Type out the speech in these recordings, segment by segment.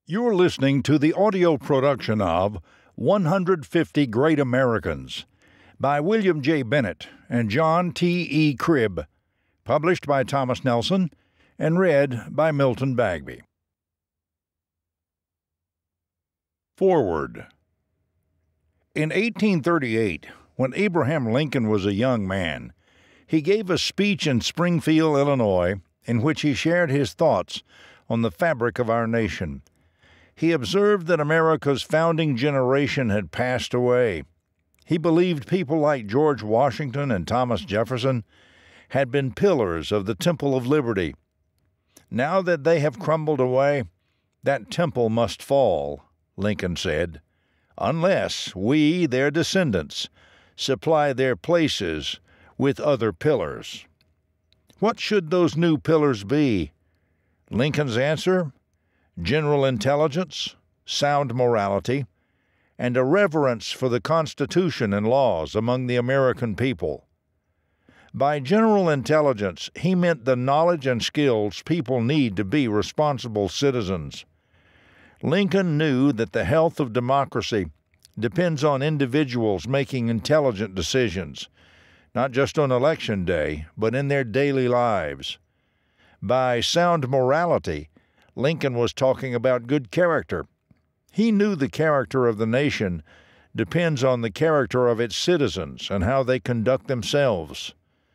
You're listening to the audio production of 150 Great Americans by William J. Bennett and John T. Cribb, published by Thomas Nelson and read by Milton Bagby. Foreword. In 1838, when Abraham Lincoln was a young man, he gave a speech in Springfield, Illinois, in which he shared his thoughts on the fabric of our nation. He observed that America's founding generation had passed away. He believed people like George Washington and Thomas Jefferson had been pillars of the Temple of Liberty. Now that they have crumbled away, that temple must fall, Lincoln said, unless we, their descendants, supply their places with other pillars. What should those new pillars be? Lincoln's answer? General intelligence, sound morality, and a reverence for the Constitution and laws among the American people. By general intelligence, he meant the knowledge and skills people need to be responsible citizens. Lincoln knew that the health of democracy depends on individuals making intelligent decisions, not just on Election Day, but in their daily lives. By sound morality, Lincoln was talking about good character. He knew the character of the nation depends on the character of its citizens and how they conduct themselves.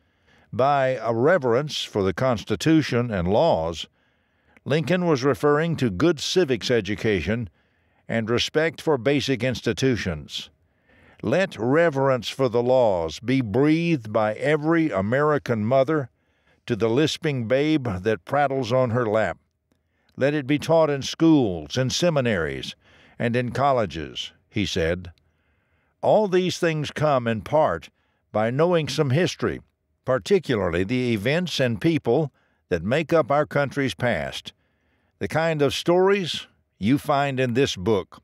By a reverence for the Constitution and laws, Lincoln was referring to good civics education and respect for basic institutions. Let reverence for the laws be breathed by every American mother to the lisping babe that prattles on her lap. Let it be taught in schools, in seminaries, and in colleges, he said. All these things come in part by knowing some history, particularly the events and people that make up our country's past, the kind of stories you find in this book.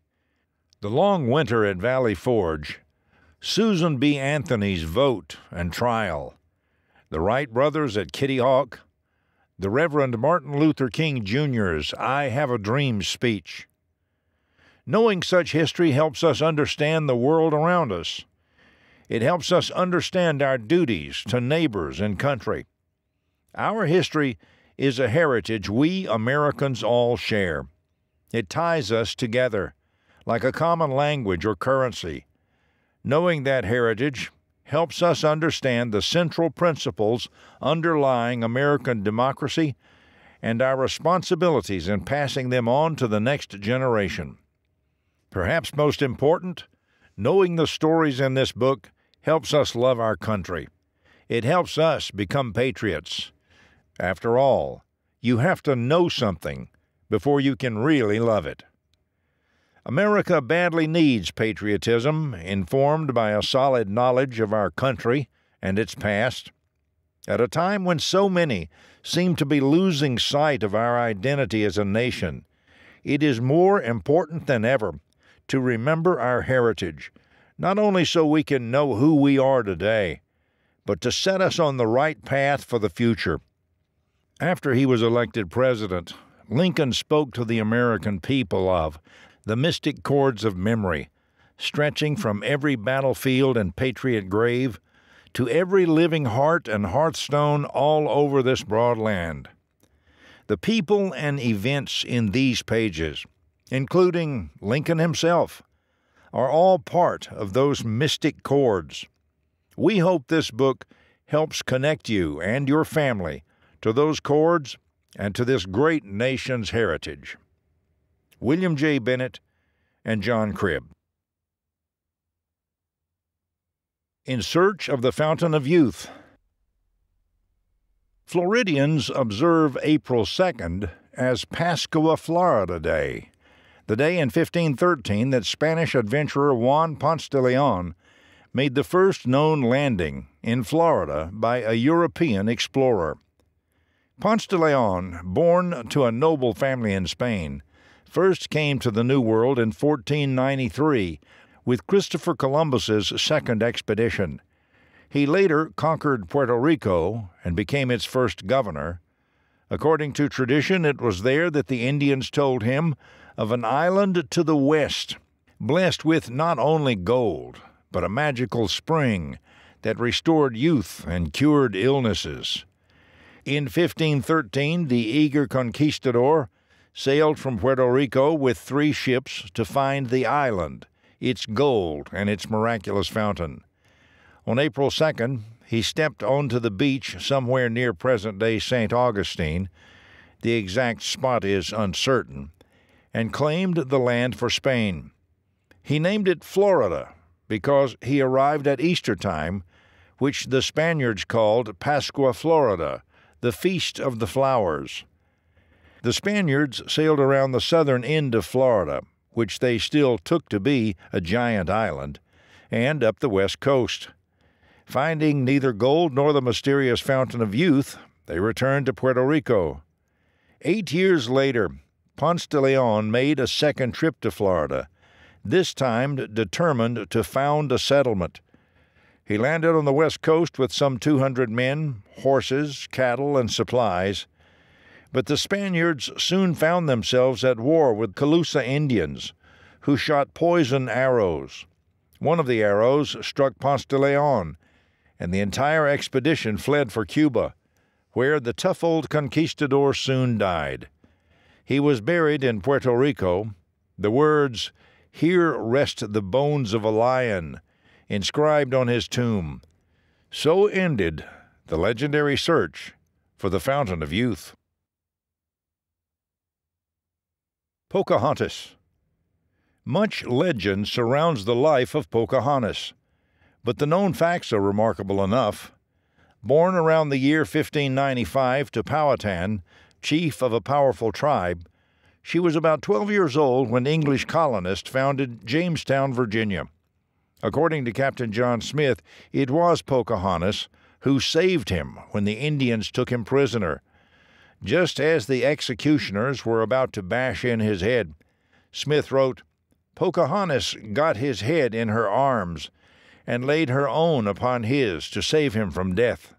The long winter at Valley Forge, Susan B. Anthony's vote and trial, the Wright brothers at Kitty Hawk, the Reverend Martin Luther King Jr.'s I Have a Dream speech. Knowing such history helps us understand the world around us. It helps us understand our duties to neighbors and country. Our history is a heritage we Americans all share. It ties us together, like a common language or currency. Knowing that heritage helps us understand the central principles underlying American democracy and our responsibilities in passing them on to the next generation. Perhaps most important, knowing the stories in this book helps us love our country. It helps us become patriots. After all, you have to know something before you can really love it. America badly needs patriotism, informed by a solid knowledge of our country and its past. At a time when so many seem to be losing sight of our identity as a nation, it is more important than ever to remember our heritage, not only so we can know who we are today, but to set us on the right path for the future. After he was elected president, Lincoln spoke to the American people of the mystic chords of memory, stretching from every battlefield and patriot grave to every living heart and hearthstone all over this broad land. The people and events in these pages, including Lincoln himself, are all part of those mystic chords. We hope this book helps connect you and your family to those chords and to this great nation's heritage. William J. Bennett and John Cribb. In Search of the Fountain of Youth. Floridians observe April 2nd as Pascua, Florida Day, the day in 1513 that Spanish adventurer Juan Ponce de Leon made the first known landing in Florida by a European explorer. Ponce de Leon, born to a noble family in Spain, first came to the New World in 1493 with Christopher Columbus's second expedition. He later conquered Puerto Rico and became its first governor. According to tradition, it was there that the Indians told him of an island to the west, blessed with not only gold, but a magical spring that restored youth and cured illnesses. In 1513, the eager conquistador sailed from Puerto Rico with 3 ships to find the island, its gold, and its miraculous fountain. On April 2nd, he stepped onto the beach somewhere near present-day St. Augustine, the exact spot is uncertain, and claimed the land for Spain. He named it Florida because he arrived at Easter time, which the Spaniards called Pascua Florida, the Feast of the Flowers. The Spaniards sailed around the southern end of Florida, which they still took to be a giant island, and up the west coast. Finding neither gold nor the mysterious fountain of youth, they returned to Puerto Rico. 8 years later, Ponce de Leon made a second trip to Florida, this time determined to found a settlement. He landed on the west coast with some 200 men, horses, cattle, and supplies. But the Spaniards soon found themselves at war with Calusa Indians, who shot poison arrows. One of the arrows struck Ponce de Leon, and the entire expedition fled for Cuba, where the tough old conquistador soon died. He was buried in Puerto Rico. The words, "Here rest the bones of a lion," inscribed on his tomb. So ended the legendary search for the Fountain of Youth. Pocahontas. Much legend surrounds the life of Pocahontas, but the known facts are remarkable enough. Born around the year 1595 to Powhatan, chief of a powerful tribe, she was about 12 years old when English colonists founded Jamestown, Virginia. According to Captain John Smith, it was Pocahontas who saved him when the Indians took him prisoner. Just as the executioners were about to bash in his head, Smith wrote, "Pocahontas got his head in her arms and laid her own upon his to save him from death."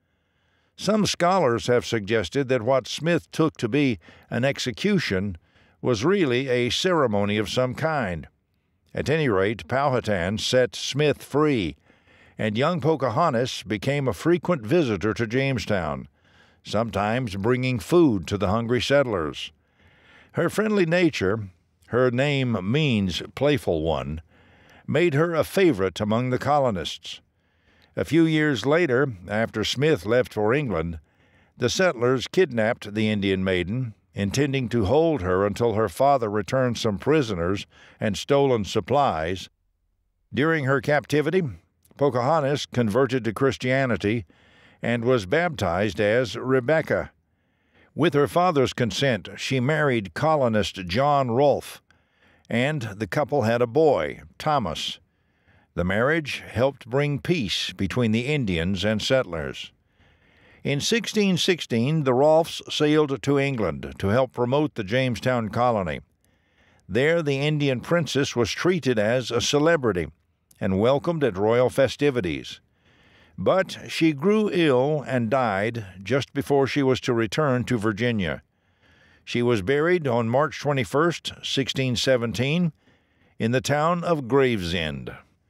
Some scholars have suggested that what Smith took to be an execution was really a ceremony of some kind. At any rate, Powhatan set Smith free, and young Pocahontas became a frequent visitor to Jamestown, sometimes bringing food to the hungry settlers. Her friendly nature, her name means playful one, made her a favorite among the colonists. A few years later, after Smith left for England, the settlers kidnapped the Indian maiden, intending to hold her until her father returned some prisoners and stolen supplies. During her captivity, Pocahontas converted to Christianity and was baptized as Rebecca. With her father's consent, she married colonist John Rolfe, and the couple had a boy, Thomas. The marriage helped bring peace between the Indians and settlers. In 1616, the Rolfes sailed to England to help promote the Jamestown colony. There, the Indian princess was treated as a celebrity and welcomed at royal festivities. But she grew ill and died just before she was to return to Virginia. She was buried on March 21, 1617, in the town of Gravesend.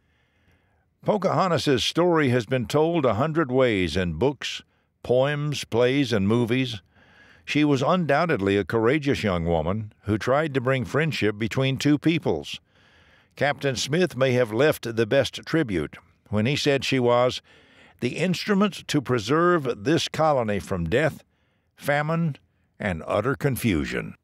Pocahontas's story has been told 100 ways in books, poems, plays, and movies. She was undoubtedly a courageous young woman who tried to bring friendship between two peoples. Captain Smith may have left the best tribute when he said she was the instrument to preserve this colony from death, famine, and utter confusion.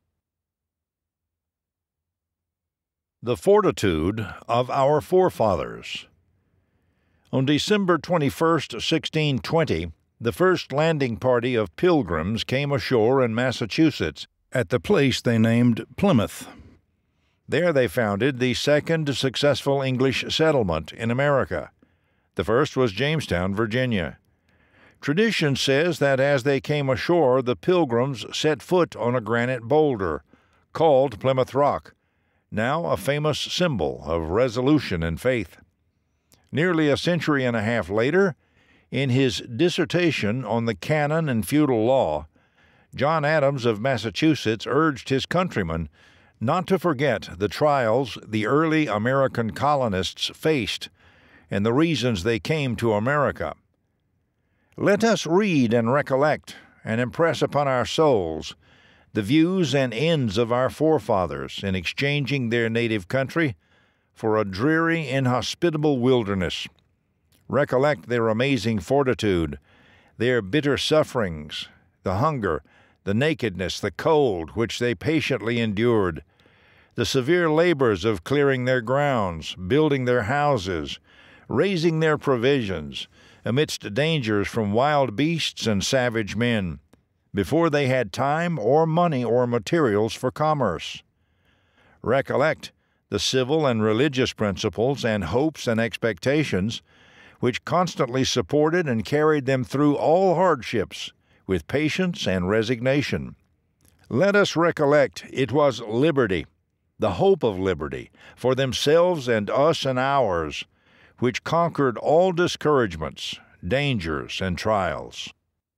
The Fortitude of Our Forefathers. On December 21, 1620, the first landing party of Pilgrims came ashore in Massachusetts at the place they named Plymouth. There they founded the second successful English settlement in America. The first was Jamestown, Virginia. Tradition says that as they came ashore, the Pilgrims set foot on a granite boulder called Plymouth Rock, now a famous symbol of resolution and faith. Nearly a century and a half later, in his dissertation on the canon and feudal law, John Adams of Massachusetts urged his countrymen not to forget the trials the early American colonists faced and the reasons they came to America. Let us read and recollect and impress upon our souls the views and ends of our forefathers in exchanging their native country for a dreary, inhospitable wilderness. Recollect their amazing fortitude, their bitter sufferings, the hunger, the nakedness, the cold, which they patiently endured, the severe labors of clearing their grounds, building their houses, raising their provisions, amidst dangers from wild beasts and savage men, before they had time or money or materials for commerce. Recollect the civil and religious principles and hopes and expectations which constantly supported and carried them through all hardships with patience and resignation. Let us recollect it was liberty, the hope of liberty, for themselves and us and ours, which conquered all discouragements, dangers, and trials.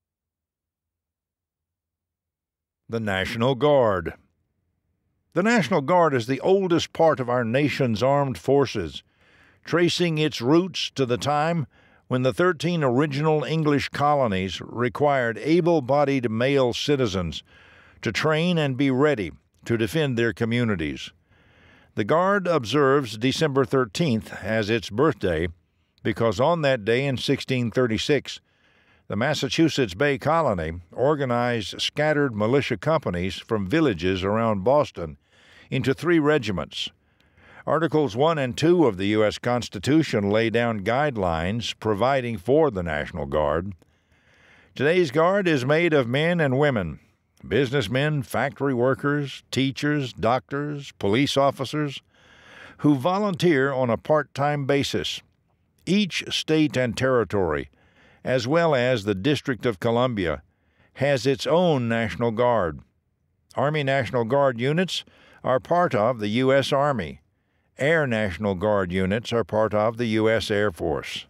The National Guard. The National Guard is the oldest part of our nation's armed forces, tracing its roots to the time when the 13 original English colonies required able-bodied male citizens to train and be ready to defend their communities. The Guard observes December 13th as its birthday because on that day in 1636, the Massachusetts Bay Colony organized scattered militia companies from villages around Boston into 3 regiments. Articles 1 and 2 of the U.S. Constitution lay down guidelines providing for the National Guard. Today's Guard is made of men and women, businessmen, factory workers, teachers, doctors, police officers, who volunteer on a part-time basis. Each state and territory, as well as the District of Columbia, has its own National Guard. Army National Guard units are part of the U.S. Army. Air National Guard units are part of the U.S. Air Force.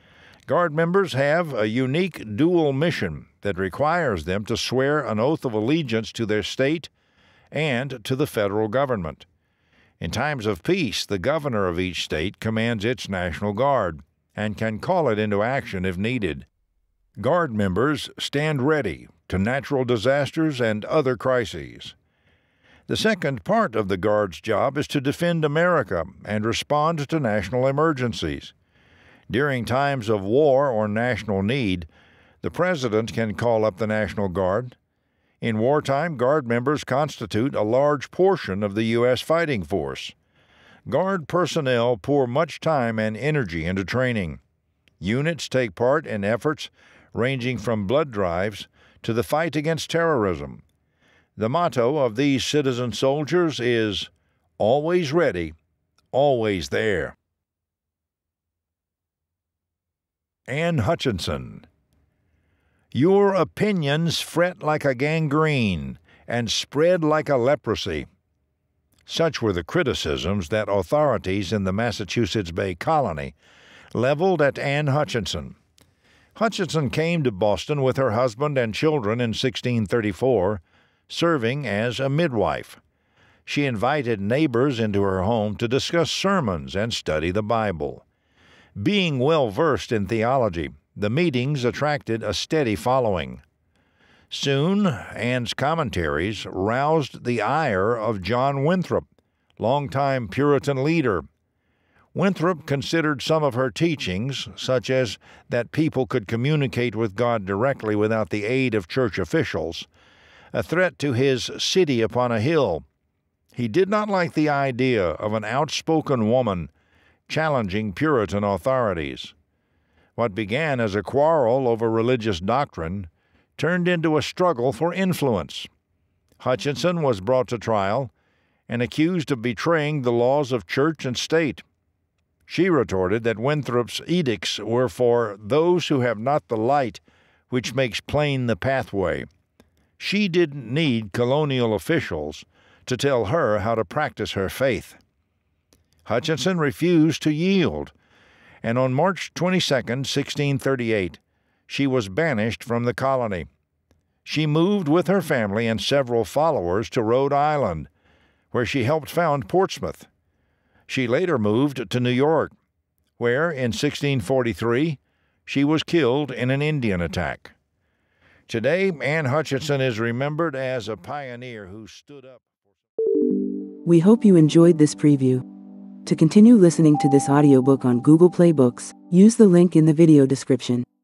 Guard members have a unique dual mission that requires them to swear an oath of allegiance to their state and to the federal government. In times of peace, the governor of each state commands its National Guard and can call it into action if needed. Guard members stand ready to natural disasters and other crises. The second part of the Guard's job is to defend America and respond to national emergencies. During times of war or national need, the President can call up the National Guard. In wartime, Guard members constitute a large portion of the U.S. fighting force. Guard personnel pour much time and energy into training. Units take part in efforts ranging from blood drives to the fight against terrorism. The motto of these citizen soldiers is, "Always ready, always there." Anne Hutchinson. Your opinions fret like a gangrene and spread like a leprosy. Such were the criticisms that authorities in the Massachusetts Bay Colony leveled at Anne Hutchinson. Hutchinson came to Boston with her husband and children in 1634, serving as a midwife. She invited neighbors into her home to discuss sermons and study the Bible. Being well-versed in theology, the meetings attracted a steady following. Soon, Anne's commentaries roused the ire of John Winthrop, longtime Puritan leader. Winthrop considered some of her teachings, such as that people could communicate with God directly without the aid of church officials, a threat to his city upon a hill. He did not like the idea of an outspoken woman challenging Puritan authorities. What began as a quarrel over religious doctrine turned into a struggle for influence. Hutchinson was brought to trial and accused of betraying the laws of church and state. She retorted that Winthrop's edicts were for those who have not the light which makes plain the pathway. She didn't need colonial officials to tell her how to practice her faith. Hutchinson refused to yield, and on March 22, 1638, she was banished from the colony. She moved with her family and several followers to Rhode Island, where she helped found Portsmouth. She later moved to New York, where, in 1643, she was killed in an Indian attack. Today, Anne Hutchinson is remembered as a pioneer who stood up. We hope you enjoyed this preview. To continue listening to this audiobook on Google Play Books, use the link in the video description.